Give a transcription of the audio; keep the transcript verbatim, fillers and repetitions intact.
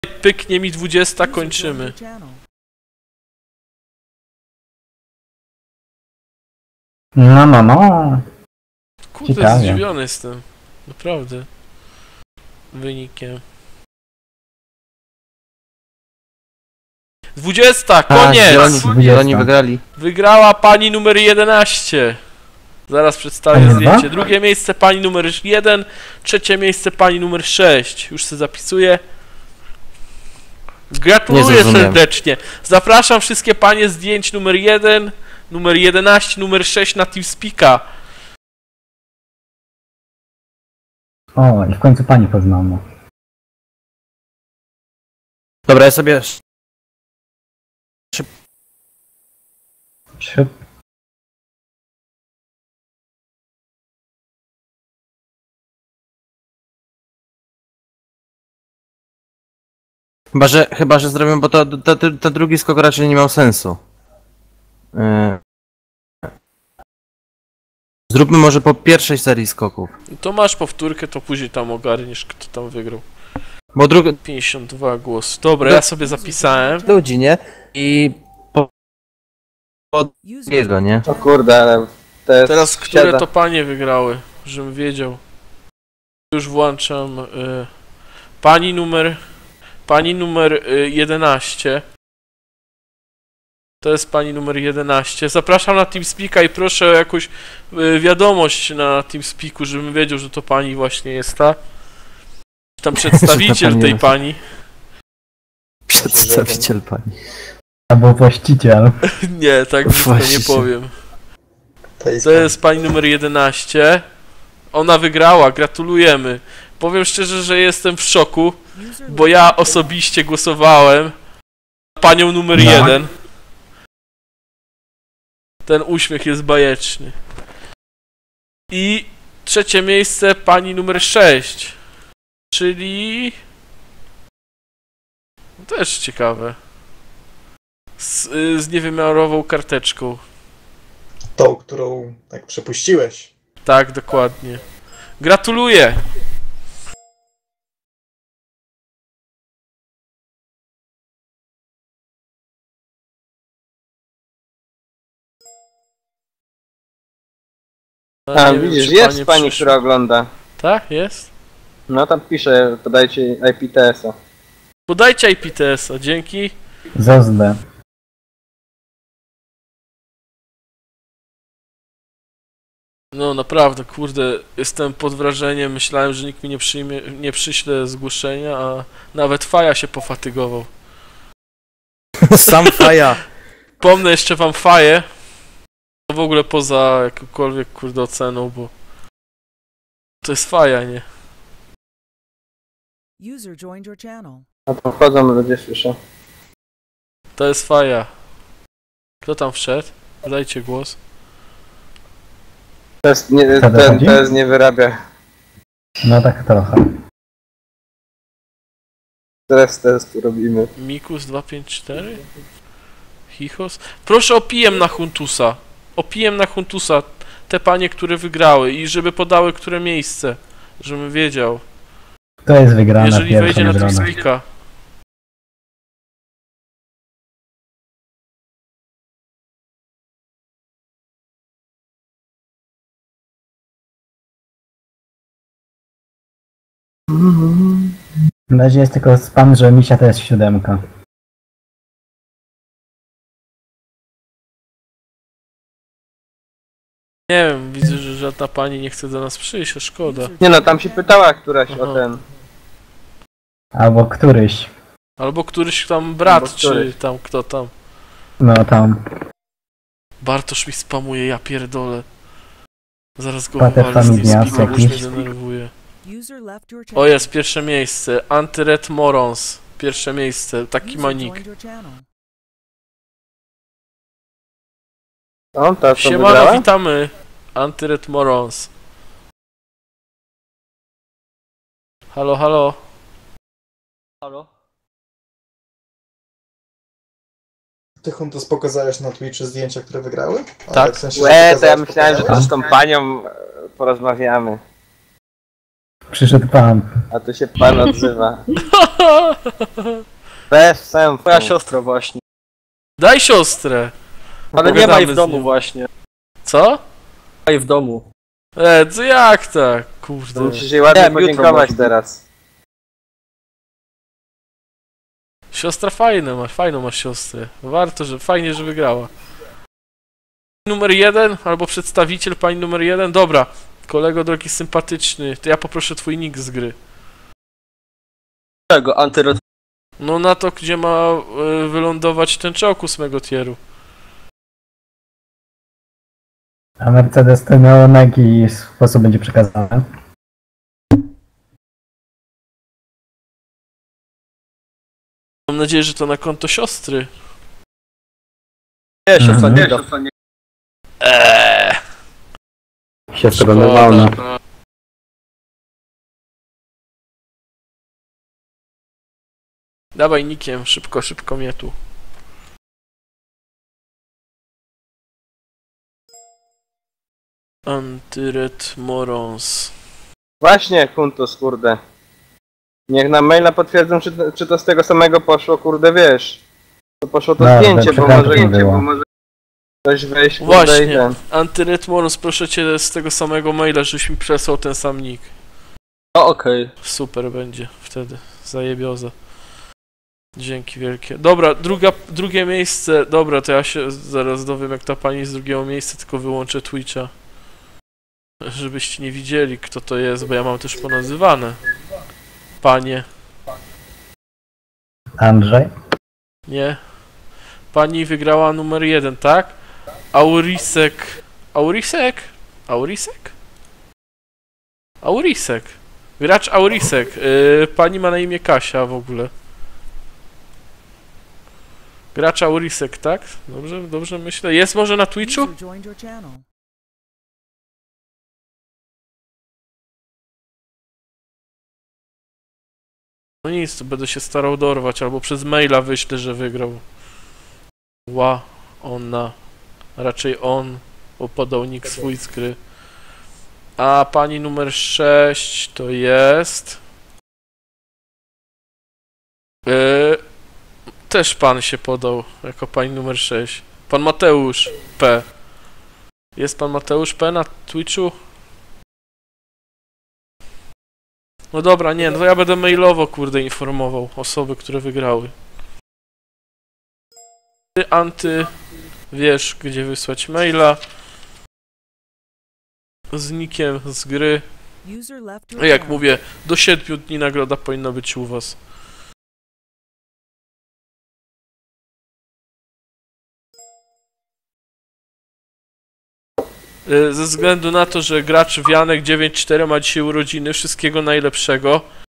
pyknie mi dwudziesta, kończymy. No, no, no. Kurde, Ciekawie. zdziwiony jestem. Naprawdę. Wynikiem. dwudziesta, koniec! A, zieloni, zieloni wygrali. Wygrała pani numer jedenaście. Zaraz przedstawię Pani zdjęcie. dwa? Drugie miejsce pani numer jeden, trzecie miejsce pani numer sześć. Już sobie zapisuję. Nie Gratuluję zrozumiałem. serdecznie. Zapraszam wszystkie panie zdjęć numer jeden, numer jedenaście, numer sześć na TeamSpeaka. O, i w końcu pani poznano. Dobra, ja sobie... Szyb. Chyba, że, chyba, że zrobię, bo to, to, to, to drugi skok raczej nie miał sensu. Yy. Zróbmy może po pierwszej serii skoków. To masz powtórkę, to później tam ogarniesz, kto tam wygrał. Bo drugi... pięćdziesiąt dwa głos. Dobra, ja sobie zapisałem. ludzi, nie? I... Po... po drugiego, nie? O kurde, ale to jest Teraz które siada. to panie wygrały, żebym wiedział. Już włączam y, pani numer pani numer y, jedenaście. To jest pani numer jedenaście. Zapraszam na TeamSpeaka i proszę o jakąś y, wiadomość na TeamSpeaku, żebym wiedział, że to pani właśnie jest ta. Tam przedstawiciel tej pani. Przedstawiciel pani. Albo właściciel. Nie, tak brzydko nie Właściciel. powiem. To jest, To jest pani numer jedenaście. Ona wygrała, gratulujemy. Powiem szczerze, że jestem w szoku, bo ja osobiście głosowałem na panią numer No. jeden. Ten uśmiech jest bajeczny. I trzecie miejsce pani numer sześć. Czyli... Też ciekawe. Z, z niewymiarową karteczką. tą, którą tak przepuściłeś. Tak, dokładnie. Gratuluję! A, nie wiem, widzisz, czy jest panie pani, przyszły. która ogląda. Tak, jest? No tam pisze, podajcie I P T S a. Podajcie I P T S a, dzięki. Zozdę. No naprawdę, kurde, jestem pod wrażeniem, myślałem, że nikt mi nie przyjmie, nie przyśle zgłoszenia, a nawet Faja się pofatygował. Sam faja. Pomnę jeszcze wam Faję, to w ogóle poza jakąkolwiek, kurde, oceną, bo to jest Faja, nie? User joined your channel. A to wchodzą ludzie, słyszę. To jest Faja. Kto tam wszedł? Dajcie głos. To jest nie, Co ten, dochodzi? to jest nie wyrabia. No tak trochę. Teraz testu robimy. Mikus dwa pięć cztery? Chichos? Proszę o pijem na Huntusa. O pijem na Huntusa. Te panie, które wygrały i żeby podały które miejsce. Żebym wiedział. To jest wygrana Jeżeli pierwsza wejdzie na wygrana. TeamSpeaka. Na razie jest tylko spam, że misia to jest siódemka. Nie wiem, widzę, że żadna pani nie chce do nas przyjść, a szkoda. Nie no, tam się pytała któraś Aha. o ten. Albo któryś. Albo któryś tam brat, Albo czy któryś. tam kto tam. No tam. Bartosz mi spamuje, ja pierdolę. Zaraz go Pater wywalę z Familias TeamSpeaka, bo już mnie jakiś. denerwuje. User left your channel. O, jest pierwsze miejsce. Antyred Morons. Pierwsze miejsce. Taki User ma nick. joined your channel. O, ta co Siemano, wygrała? witamy. Antyred Morons. Halo, halo. Halo? Ty Huntus pokazałeś na Twitchu zdjęcia, które wygrały? Ale Tak. w sensie, że Łe, to ja pokazałeś, myślałem, że pokazałeś? to z tą panią e, porozmawiamy. Przyszedł pan. A tu się pan odzywa. Bez sensu. Moja siostra właśnie. Daj siostrę! Ale nie ma jej w Pogadamy z domu nią. właśnie. Co? Nie ma jej w domu. E, co jak tak? Kurde. Musisz jej ładnie Nie, jutro podziękować może. teraz. Siostra fajna masz, fajną masz siostrę. Warto, że fajnie, że wygrała. Numer jeden, albo przedstawiciel pani numer jeden. Dobra, kolego drogi sympatyczny, to ja poproszę twój nick z gry. Czego? Antyrot... No na to, gdzie ma y, wylądować ten czołg ósmego tieru. A Mercedes to miał na jaki sposób będzie przekazany? Mam nadzieję, że to na konto siostry. Nie, siostra Mhm. nie gra. Eee, Siostra szkoda. Dawaj nikiem, szybko, szybko mnie tu. Antyret Morons. Właśnie, Kuntus, kurde. Niech nam maila potwierdzą, czy, to- czy to z tego samego poszło, kurde, wiesz. To poszło to No, zdjęcie, tak, bo tak, może, tak było. bo może ktoś wejść, kurde, Właśnie. i ten. Antyret Morons, proszę cię z tego samego maila, żebyś mi przesłał ten sam nick. No okej. Super będzie wtedy. Zajebioza. Dzięki wielkie. Dobra, druga, drugie miejsce. Dobra, to ja się zaraz dowiem jak ta pani z drugiego miejsca, tylko wyłączę Twitcha. Żebyście nie widzieli kto to jest, bo ja mam też ponazywane. Panie. Andrzej? Nie. Pani wygrała numer jeden, tak? Aurisek. Aurisek? Aurisek? Aurisek. Gracz Aurisek. Yy, pani ma na imię Kasia w ogóle. Gracz Aurisek, tak? Dobrze, dobrze myślę. Jest może na Twitchu? User joined your channel. No nic, to będę się starał dorwać, albo przez maila wyślę, że wygrał. Ła, ona. Raczej on, bo podał nick swój z gry. A pani numer sześć to jest... Yy, też pan się podał jako pani numer sześć. Pan Mateusz P. Jest pan Mateusz P na Twitchu? No dobra, nie, no to ja będę mailowo, kurde, informował osoby, które wygrały. Ty, Anty, wiesz, gdzie wysłać maila. Z nickiem z gry. User left your No jak channel. mówię, do siedmiu dni nagroda powinna być u was. Y, Ze względu na to, że gracz Wianek dziewięć cztery ma dzisiaj urodziny, wszystkiego najlepszego.